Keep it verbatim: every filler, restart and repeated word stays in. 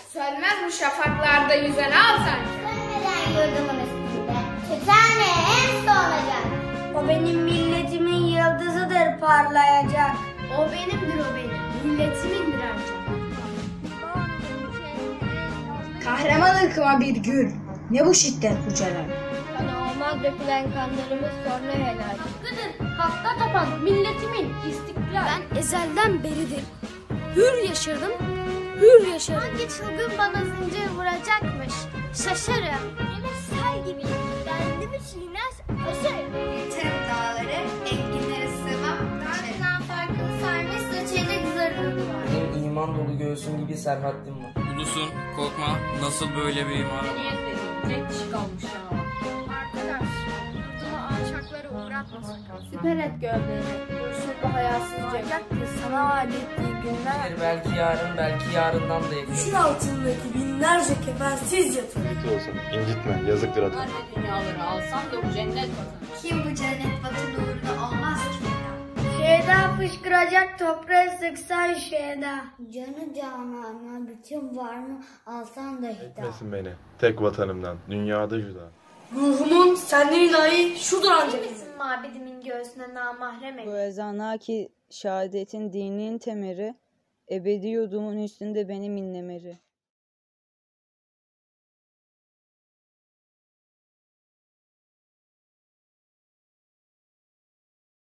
Sönmez bu şafaklarda yüzen alsan. Sönmeden yurdumun üstünde tütenle en solacak. O benim milletimin yıldızıdır parlayacak. O benimdir o benim, milletimindir ancak. Kahraman ırkıma bir gül. Ne bu şiddet bu celal? Kana olmaz dökülen kanlarımız sonra helal. Hakkıdır, hakka tapan milletimin istiklal. Ben ezelden beridir hür yaşarım, hür yaşarım. Hangi çılgın bana zincir vuracakmış? Şaşarım. Yine sel gibi kendimi çiğner, aşarım. Yeterim dağları, enginlere sığmam. Dağından farkını sarmış çelik zırhım var. Benim iman dolu göğsüm gibi serhattim var. Ulusun, korkma, nasıl böyle bir iman? Niyet dediğim tek kişi kalmış canavar. Arkadaş, yurdunu alçaklara uğratma sakın. Siper et gövdeni, dursun bu hayasızca. Sana vaat ettiği günler. Belki yarın, belki yarından da yakın. Kuşun altındaki binlerce kefensiz yatır. Kötü olsun, incitme, yazıktır ata. Nerede dünyaları alsam da bu cennet vatanı. Kim bu cennet vatanı uğruna olmaz ki feda? Şeyda fışkıracak toprağı sıksan şeyda. Canı canana bütün var mı alsan da hida. Etmesin beni, tek vatanımdan, dünyada cüda. Ruhumun senden ilahi şudur ancak. Mabedimin göğsüne namahrem Bu ezana ki şehadetin dinin temeri, ebedi yurdumun üstünde benim inlemeri.